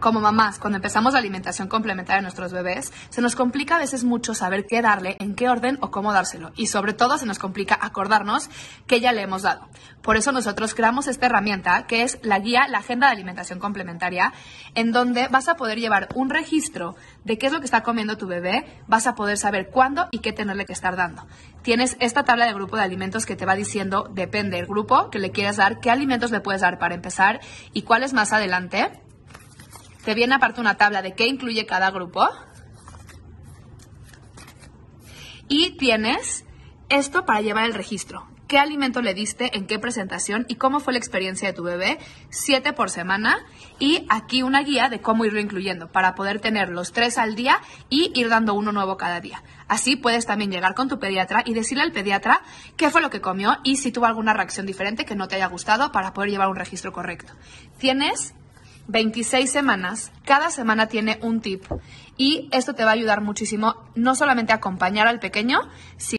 como mamás, cuando empezamos la alimentación complementaria de nuestros bebés, se nos complica a veces mucho saber qué darle, en qué orden o cómo dárselo. Y sobre todo se nos complica acordarnos que ya le hemos dado. Por eso nosotros creamos esta herramienta que es la guía, la agenda de alimentación complementaria, en donde vas a poder llevar un registro de qué es lo que está comiendo tu bebé, vas a poder saber cuándo y qué tenerle que estar dando. Tienes esta tabla de grupo de alimentos que te va diciendo, depende del grupo que le quieras dar, qué alimentos le puedes dar para empezar y cuáles más adelante. Te viene aparte una tabla de qué incluye cada grupo. Y tienes esto para llevar el registro. ¿Qué alimento le diste, en qué presentación y cómo fue la experiencia de tu bebé? 7 por semana. Y aquí una guía de cómo irlo incluyendo para poder tener los 3 al día y ir dando uno nuevo cada día. Así puedes también llegar con tu pediatra y decirle al pediatra qué fue lo que comió y si tuvo alguna reacción diferente que no te haya gustado para poder llevar un registro correcto. Tienes 26 semanas, cada semana tiene un tip y esto te va a ayudar muchísimo, no solamente a acompañar al pequeño, sino